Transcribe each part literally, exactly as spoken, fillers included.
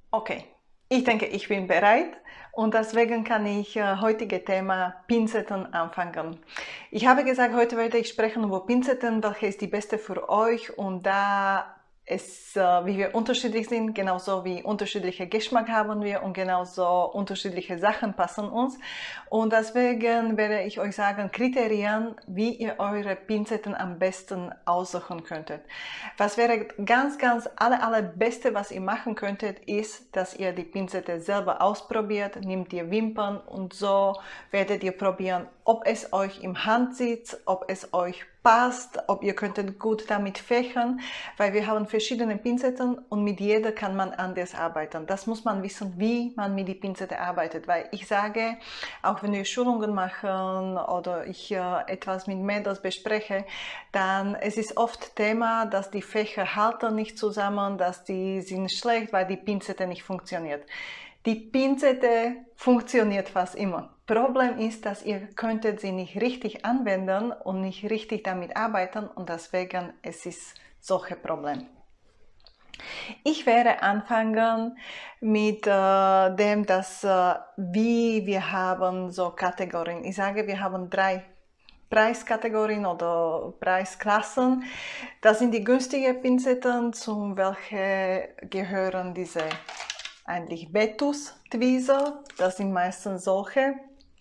Okay, ich denke, ich bin bereit und deswegen kann ich äh, heutige Thema Pinzetten anfangen. Ich habe gesagt, heute werde ich sprechen über Pinzetten, welche ist die beste für euch, und da es, äh, wie wir unterschiedlich sind, genauso wie unterschiedliche Geschmack haben wir und genauso unterschiedliche Sachen passen uns. Und deswegen werde ich euch sagen, Kriterien, wie ihr eure Pinzetten am besten aussuchen könntet. Was wäre ganz, ganz aller, allerbeste, was ihr machen könntet, ist, dass ihr die Pinzette selber ausprobiert, nehmt ihr Wimpern und so werdet ihr probieren, ob es euch im Hand sitzt, ob es euch passt, ob ihr könntet gut damit fächern, weil wir haben verschiedene Pinzetten und mit jeder kann man anders arbeiten. Das muss man wissen, wie man mit der Pinzette arbeitet, weil ich sage, auch wenn wir Schulungen machen oder ich äh, etwas mit Mädels bespreche, dann es ist oft Thema, dass die Fächer halten nicht zusammen, dass die sind schlecht, weil die Pinzette nicht funktioniert. Die Pinzette funktioniert fast immer. Problem ist, dass ihr könntet sie nicht richtig anwenden und nicht richtig damit arbeiten und deswegen es ist solche Problem. Ich werde anfangen mit äh, dem, dass äh, wie wir haben so Kategorien. Ich sage, wir haben drei Preiskategorien oder Preisklassen. Das sind die günstigen Pinzetten, zu welche gehören diese eigentlich Vetus Tweezer. Das sind meistens solche.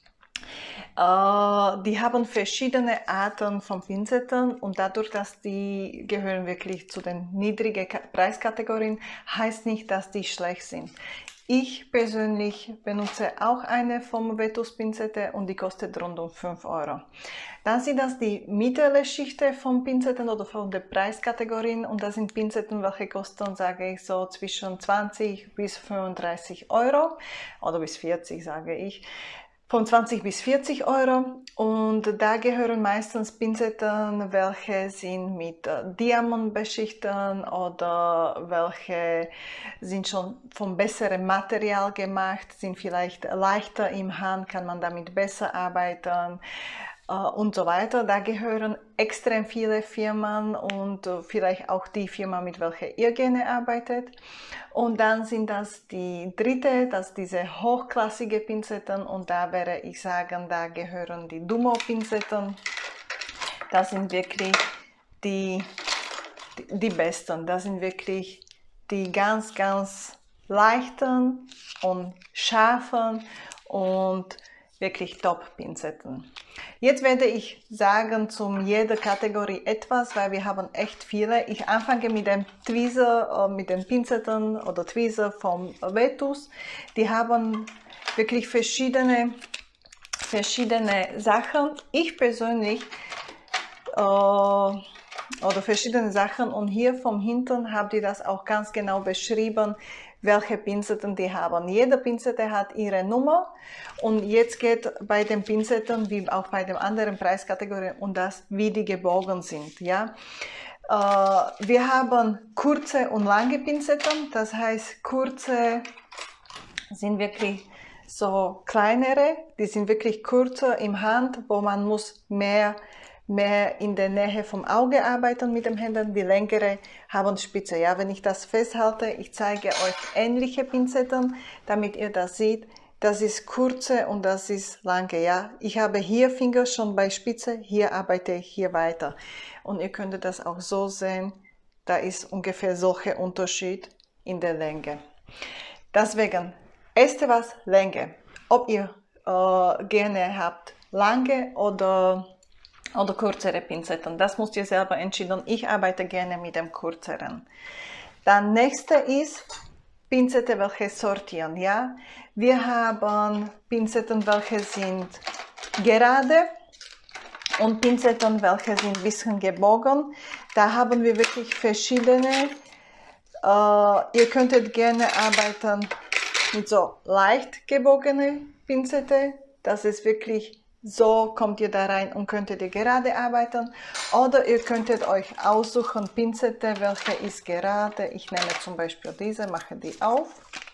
Uh, die haben verschiedene Arten von Pinzetten und dadurch, dass die gehören wirklich zu den niedrigen Preiskategorien, heißt nicht, dass die schlecht sind. Ich persönlich benutze auch eine vom Vetus Pinzette und die kostet rund um fünf Euro. Dann sind das die mittlere Schicht von Pinzetten oder von den Preiskategorien und das sind Pinzetten, welche kosten, sage ich so, zwischen zwanzig bis fünfunddreißig Euro oder bis vierzig, sage ich. Von zwanzig bis vierzig Euro und da gehören meistens Pinzetten, welche sind mit äh, Diamant beschichtet oder welche sind schon von besserem Material gemacht, sind vielleicht leichter im Hand, kann man damit besser arbeiten äh, und so weiter. Da gehören extrem viele Firmen und äh, vielleicht auch die Firma, mit welcher ihr gerne arbeitet. Und dann sind das die dritte, das diese hochklassige Pinzetten und da werde ich sagen, da gehören die Dummo Pinzetten. Das sind wirklich die, die besten, das sind wirklich die ganz, ganz leichten und scharfen und wirklich Top-Pinzetten. Jetzt werde ich sagen zu jeder Kategorie etwas, weil wir haben echt viele. Ich anfange mit dem Tweezer, mit den Pinzetten oder Tweezer vom Vetus. Die haben wirklich verschiedene, verschiedene Sachen. Ich persönlich äh, oder verschiedene Sachen und hier vom Hinten habt ihr das auch ganz genau beschrieben, welche Pinzetten die haben. Jede Pinzette hat ihre Nummer und jetzt geht bei den Pinzetten wie auch bei den anderen Preiskategorien um das, wie die gebogen sind. Ja? Äh, wir haben kurze und lange Pinzetten, das heißt kurze sind wirklich so kleinere, die sind wirklich kürzer im Hand, wo man muss mehr mehr in der Nähe vom Auge arbeiten mit den Händen, die längere haben Spitze. Ja, wenn ich das festhalte, ich zeige euch ähnliche Pinzetten, damit ihr das seht. Das ist kurze und das ist lange. Ja, ich habe hier Finger schon bei Spitze, hier arbeite ich hier weiter. Und ihr könnt das auch so sehen, da ist ungefähr solcher Unterschied in der Länge. Deswegen, erste was, Länge. Ob ihr äh, gerne habt lange oder oder kürzere Pinzetten. Das müsst ihr selber entscheiden. Ich arbeite gerne mit dem kürzeren. Dann nächste ist Pinzette, welche sortieren. Ja? Wir haben Pinzetten, welche sind gerade und Pinzetten, welche sind ein bisschen gebogen. Da haben wir wirklich verschiedene. Äh, ihr könntet gerne arbeiten mit so leicht gebogene Pinzette. Das ist wirklich so kommt ihr da rein und könntet ihr gerade arbeiten. Oder ihr könntet euch aussuchen, Pinzette, welche ist gerade. Ich nehme zum Beispiel diese, mache die auf.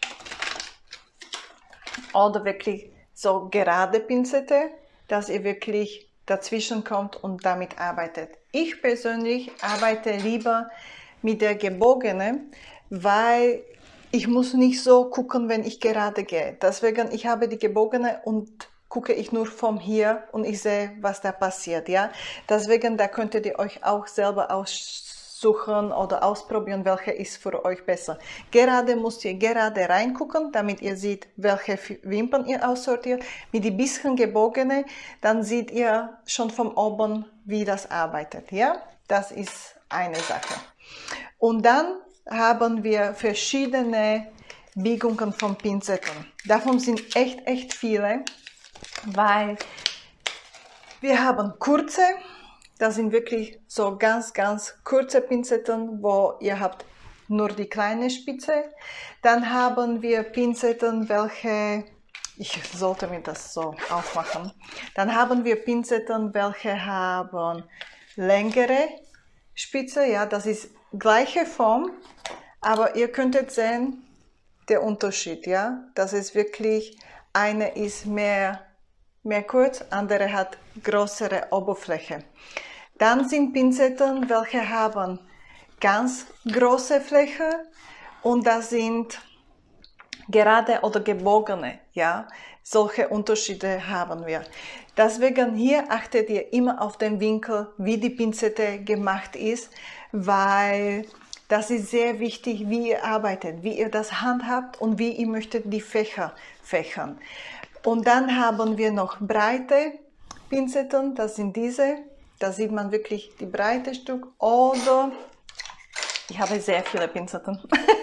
Oder wirklich so gerade Pinzette, dass ihr wirklich dazwischen kommt und damit arbeitet. Ich persönlich arbeite lieber mit der gebogenen, weil ich muss nicht so gucken, wenn ich gerade gehe. Deswegen, ich habe die gebogene und gucke ich nur vom hier und ich sehe, was da passiert, ja. Deswegen, da könntet ihr euch auch selber aussuchen oder ausprobieren, welche ist für euch besser. Gerade müsst ihr gerade reingucken, damit ihr seht, welche Wimpern ihr aussortiert. Mit die bisschen gebogene, dann seht ihr schon von oben, wie das arbeitet, ja. Das ist eine Sache. Und dann haben wir verschiedene Biegungen von Pinzetten. Davon sind echt, echt viele, weil wir haben kurze, das sind wirklich so ganz, ganz kurze Pinzetten, wo ihr habt nur die kleine Spitze. Dann haben wir Pinzetten, welche, ich sollte mir das so aufmachen. Dann haben wir Pinzetten, welche haben längere Spitze, ja, das ist gleiche Form, aber ihr könntet sehen, der Unterschied, ja, das ist wirklich, eine ist mehr, mehr kurz, andere hat größere Oberfläche. Dann sind Pinzetten, welche haben ganz große Fläche und das sind gerade oder gebogene, ja, solche Unterschiede haben wir. Deswegen hier achtet ihr immer auf den Winkel, wie die Pinzette gemacht ist, weil das ist sehr wichtig, wie ihr arbeitet, wie ihr das handhabt und wie ihr möchtet die Fächer fächern. Und dann haben wir noch breite Pinzetten, das sind diese, da sieht man wirklich die breite Stück, oder ich habe sehr viele Pinzetten.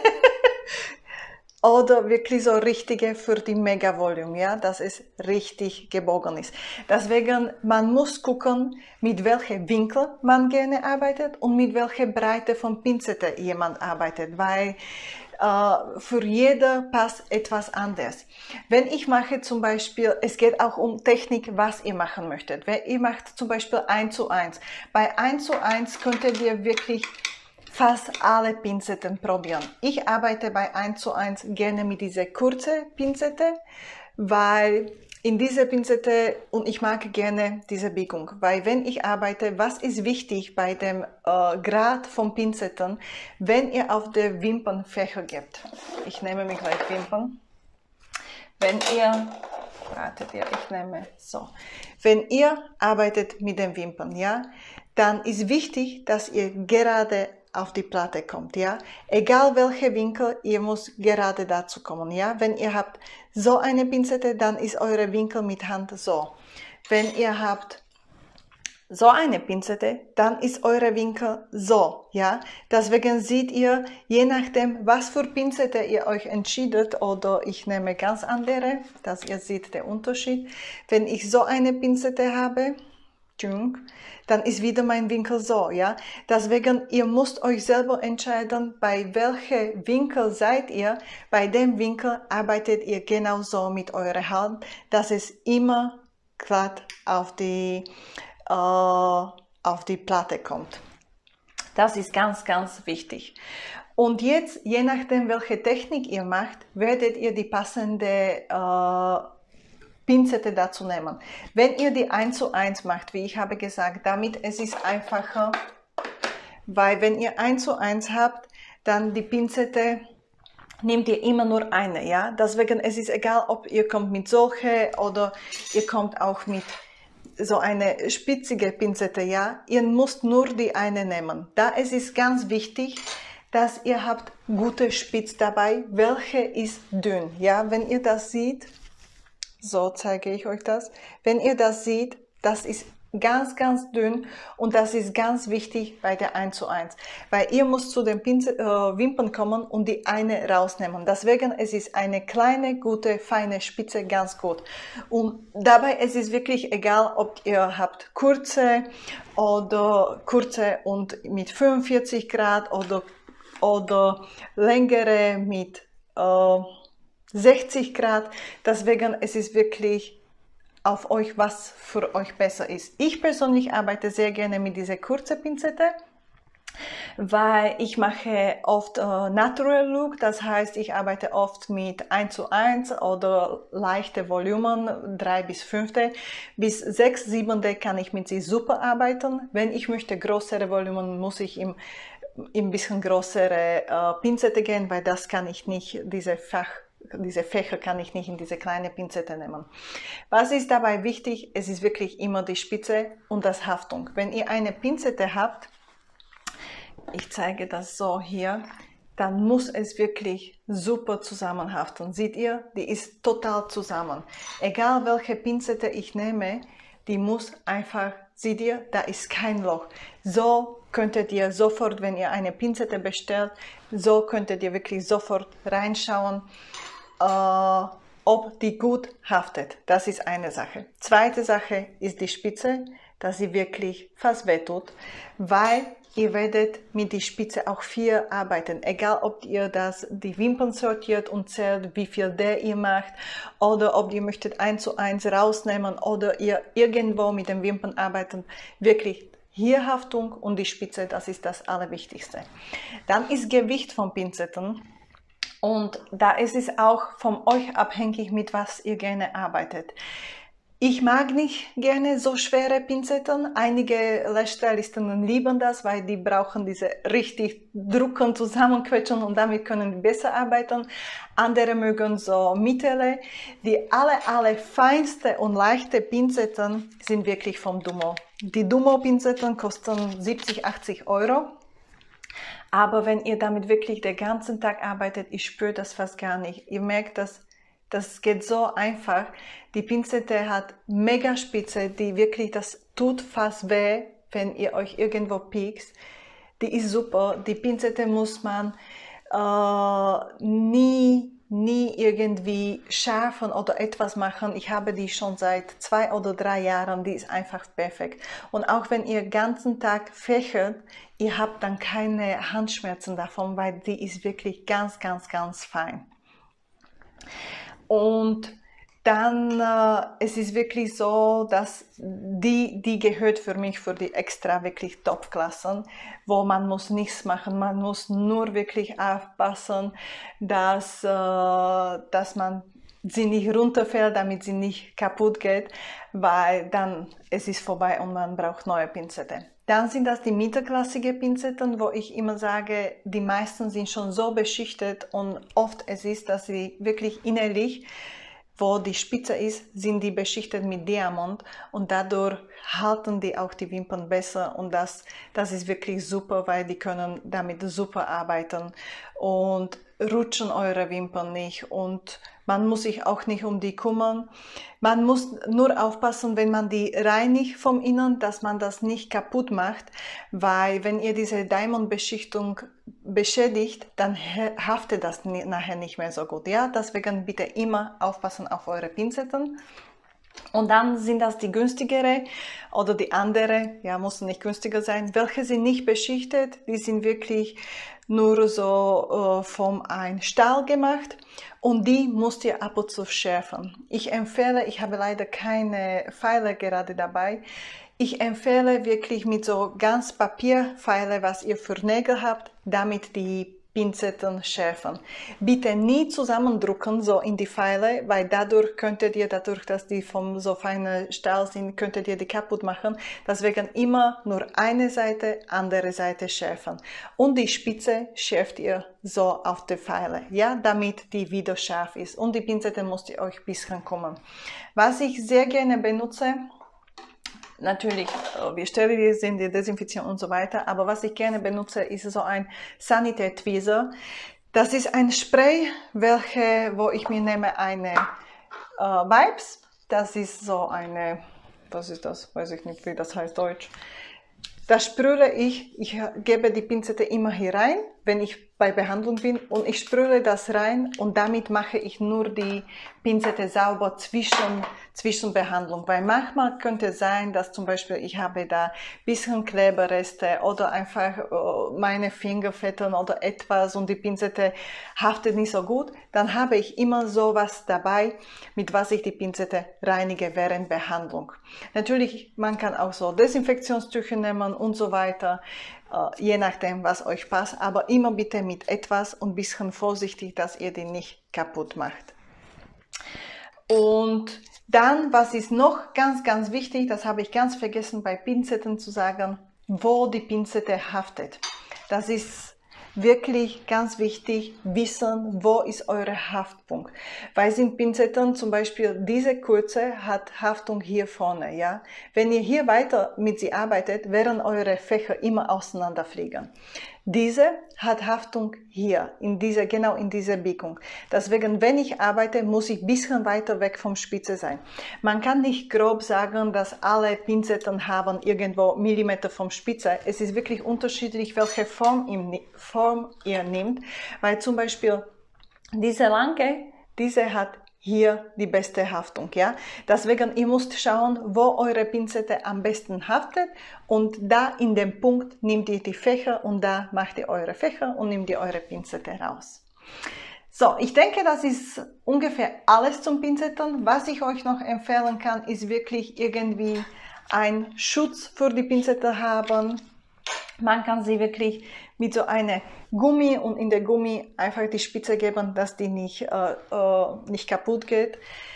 Oder wirklich so richtige für die Mega-Volume, ja, dass es richtig gebogen ist. Deswegen, man muss gucken, mit welchem Winkel man gerne arbeitet und mit welcher Breite von Pinzette jemand arbeitet, weil äh, für jeder passt etwas anders. Wenn ich mache zum Beispiel, es geht auch um Technik, was ihr machen möchtet. Wenn ihr macht zum Beispiel eins zu eins. Bei eins zu eins könntet ihr wirklich fast alle Pinzetten probieren. Ich arbeite bei eins zu eins gerne mit dieser kurzen Pinzette, weil in dieser Pinzette, und ich mag gerne diese Biegung, weil wenn ich arbeite, was ist wichtig bei dem äh, Grad von Pinzetten, wenn ihr auf der Wimpern Fächer gebt. Ich nehme mir gleich Wimpern. Wenn ihr, wartet ihr, ich nehme so. Wenn ihr arbeitet mit den Wimpern, ja, dann ist wichtig, dass ihr gerade auf die Platte kommt, ja. Egal welche Winkel, ihr müsst gerade dazu kommen, ja. Wenn ihr habt so eine Pinzette, dann ist eure Winkel mit Hand so. Wenn ihr habt so eine Pinzette, dann ist eure Winkel so, ja. Deswegen seht ihr, je nachdem, was für Pinzette ihr euch entschiedet, oder ich nehme ganz andere, dass ihr seht den Unterschied. Wenn ich so eine Pinzette habe, dann ist wieder mein Winkel so, ja. Deswegen, ihr müsst euch selber entscheiden, bei welchem Winkel seid ihr. Bei dem Winkel arbeitet ihr genauso mit eurer Hand, dass es immer glatt auf die, äh, auf die Platte kommt. Das ist ganz, ganz wichtig. Und jetzt, je nachdem, welche Technik ihr macht, werdet ihr die passende äh, Pinzette dazu nehmen. Wenn ihr die eins zu eins macht, wie ich habe gesagt, damit es ist einfacher, weil wenn ihr eins zu eins habt, dann die Pinzette nehmt ihr immer nur eine, ja. Deswegen es ist egal, ob ihr kommt mit solche oder ihr kommt auch mit so eine spitzige Pinzette, ja. Ihr müsst nur die eine nehmen. Da es ist ganz wichtig, dass ihr habt gute Spitz dabei, welche ist dünn, ja. Wenn ihr das seht, so zeige ich euch das. Wenn ihr das seht, das ist ganz, ganz dünn und das ist ganz wichtig bei der eins zu eins, weil ihr müsst zu den Pinze, äh, Wimpern kommen und die eine rausnehmen. Deswegen es ist eine kleine, gute, feine Spitze ganz gut. Und dabei es ist wirklich egal, ob ihr habt kurze oder kurze und mit fünfundvierzig Grad oder, oder längere mit äh, sechzig Grad, deswegen es ist wirklich auf euch, was für euch besser ist. Ich persönlich arbeite sehr gerne mit dieser kurzen Pinzette, weil ich mache oft äh, Natural Look, das heißt, ich arbeite oft mit eins zu eins oder leichte Volumen, drei bis fünf. Bis sechs, sieben kann ich mit sie super arbeiten. Wenn ich möchte größere Volumen, muss ich im ein bisschen größere äh, Pinzette gehen, weil das kann ich nicht, diese Fach, diese Fächer kann ich nicht in diese kleine Pinzette nehmen. Was ist dabei wichtig? Es ist wirklich immer die Spitze und das Haftung. Wenn ihr eine Pinzette habt, ich zeige das so hier, dann muss es wirklich super zusammenhaften. Seht ihr, die ist total zusammen. Egal welche Pinzette ich nehme, die muss einfach, seht ihr, da ist kein Loch. So könntet ihr sofort, wenn ihr eine Pinzette bestellt, so könntet ihr wirklich sofort reinschauen, äh, ob die gut haftet. Das ist eine Sache. Zweite Sache ist die Spitze, dass sie wirklich fast wehtut, weil ihr werdet mit der Spitze auch viel arbeiten, egal ob ihr das, die Wimpern sortiert und zählt, wie viel der ihr macht, oder ob ihr möchtet eins zu eins rausnehmen oder ihr irgendwo mit den Wimpern arbeitet. Wirklich hier Haftung und die Spitze, das ist das Allerwichtigste. Dann ist Gewicht von Pinzetten. Und da ist es auch von euch abhängig, mit was ihr gerne arbeitet. Ich mag nicht gerne so schwere Pinzetten. Einige Lashstylisten lieben das, weil die brauchen diese richtig drucken, zusammenquetschen und damit können die besser arbeiten. Andere mögen so mittlere. Die alle, alle feinste und leichte Pinzetten sind wirklich vom Dummo. Die Dummo-Pinzetten kosten siebzig, achtzig Euro. Aber wenn ihr damit wirklich den ganzen Tag arbeitet, ich spüre das fast gar nicht. Ihr merkt, dass das geht so einfach. Die Pinzette hat mega Spitze, die wirklich, das tut fast weh, wenn ihr euch irgendwo piekst. Die ist super. Die Pinzette muss man äh, nie, nie irgendwie schärfen oder etwas machen. Ich habe die schon seit zwei oder drei Jahren. Die ist einfach perfekt. Und auch wenn ihr den ganzen Tag fächert, ihr habt dann keine Handschmerzen davon, weil die ist wirklich ganz, ganz, ganz fein. Und dann, äh, es ist wirklich so, dass die, die gehört für mich für die extra wirklich Top-Klassen, wo man muss nichts machen, man muss nur wirklich aufpassen, dass, äh, dass man sie nicht runterfällt, damit sie nicht kaputt geht, weil dann es ist vorbei und man braucht neue Pinzette. Dann sind das die mittelklassige Pinzetten, wo ich immer sage, die meisten sind schon so beschichtet und oft es ist, dass sie wirklich innerlich, wo die Spitze ist, sind die beschichtet mit Diamant und dadurch halten die auch die Wimpern besser und das, das ist wirklich super, weil die können damit super arbeiten und rutschen eure Wimpern nicht und man muss sich auch nicht um die kümmern. Man muss nur aufpassen, wenn man die reinigt vom Innen, dass man das nicht kaputt macht, weil wenn ihr diese Diamond-Beschichtung beschädigt, dann haftet das nachher nicht mehr so gut. Ja, deswegen bitte immer aufpassen auf eure Pinzetten. Und dann sind das die günstigere oder die andere, ja, muss nicht günstiger sein. Welche sind nicht beschichtet, die sind wirklich nur so äh, vom ein Stahl gemacht und die müsst ihr ab und zu schärfen. Ich empfehle, ich habe leider keine Pfeile gerade dabei, ich empfehle wirklich mit so ganz Papierpfeile, was ihr für Nägel habt, damit die Pinzetten schärfen. Bitte nie zusammendrücken, so in die Pfeile, weil dadurch könntet ihr, dadurch, dass die vom so feinen Stahl sind, könntet ihr die kaputt machen. Deswegen immer nur eine Seite, andere Seite schärfen. Und die Spitze schärft ihr so auf die Pfeile, ja, damit die wieder scharf ist. Und die Pinzette müsst ihr euch ein bisschen kümmern. Was ich sehr gerne benutze, natürlich, wir sterilisieren die Desinfektion und so weiter, aber was ich gerne benutze, ist so ein Sanitär Tweezer. Das ist ein Spray, welche, wo ich mir nehme eine äh, Wipes. Das ist so eine, was ist das? Weiß ich nicht, wie das heißt Deutsch. Das sprühe ich, ich gebe die Pinzette immer hier rein, wenn ich bei Behandlung bin und ich sprühe das rein und damit mache ich nur die Pinzette sauber zwischen, zwischen Behandlung. Weil manchmal könnte es sein, dass zum Beispiel ich habe da ein bisschen Kleberreste oder einfach meine Fingerfetten oder etwas und die Pinzette haftet nicht so gut. Dann habe ich immer sowas dabei, mit was ich die Pinzette reinige während Behandlung. Natürlich, man kann auch so Desinfektionstücher nehmen und so weiter. Je nachdem, was euch passt, aber immer bitte mit etwas und ein bisschen vorsichtig, dass ihr die nicht kaputt macht. Und dann, was ist noch ganz, ganz wichtig, das habe ich ganz vergessen bei Pinzetten zu sagen, wo die Pinzette haftet. Das ist wirklich ganz wichtig, wissen, wo ist euer Haftpunkt. Weil sind Pinzetten zum Beispiel, diese kurze hat Haftung hier vorne, ja. Wenn ihr hier weiter mit sie arbeitet, werden eure Fächer immer auseinanderfliegen. Diese hat Haftung hier, in dieser, genau in dieser Biegung. Deswegen, wenn ich arbeite, muss ich ein bisschen weiter weg vom Spitze sein. Man kann nicht grob sagen, dass alle Pinzetten haben irgendwo Millimeter vom Spitze. Es ist wirklich unterschiedlich, welche Form, im, Form ihr nehmt, weil zum Beispiel diese lange, diese hat hier die beste Haftung, ja. Deswegen, ihr müsst schauen, wo eure Pinzette am besten haftet und da in dem Punkt nehmt ihr die Fächer und da macht ihr eure Fächer und nehmt ihr eure Pinzette raus. So, ich denke, das ist ungefähr alles zum Pinzetten. Was ich euch noch empfehlen kann, ist wirklich irgendwie ein Schutz für die Pinzette haben. Man kann sie wirklich mit so einer Gummi und in der Gummi einfach die Spitze geben, dass die nicht, äh, äh, nicht kaputt geht.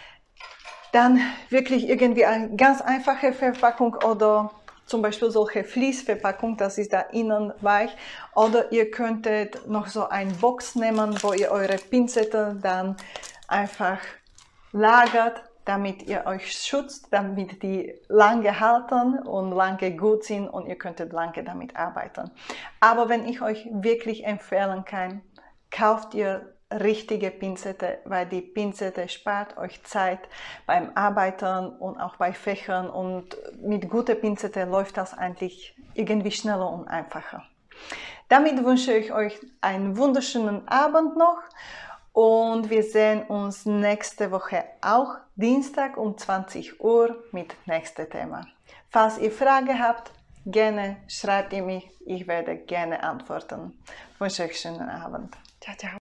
Dann wirklich irgendwie eine ganz einfache Verpackung oder zum Beispiel solche Fließverpackung, das ist da innen weich. Oder ihr könntet noch so eine Box nehmen, wo ihr eure Pinzette dann einfach lagert, damit ihr euch schützt, damit die lange halten und lange gut sind und ihr könntet lange damit arbeiten. Aber wenn ich euch wirklich empfehlen kann, kauft ihr richtige Pinzette, weil die Pinzette spart euch Zeit beim Arbeiten und auch bei Fächern und mit guter Pinzette läuft das eigentlich irgendwie schneller und einfacher. Damit wünsche ich euch einen wunderschönen Abend noch. Und wir sehen uns nächste Woche auch Dienstag um zwanzig Uhr mit nächstem Thema. Falls ihr Fragen habt, gerne schreibt ihr mich, ich werde gerne antworten. Ich wünsche euch einen schönen Abend. Ciao, ciao.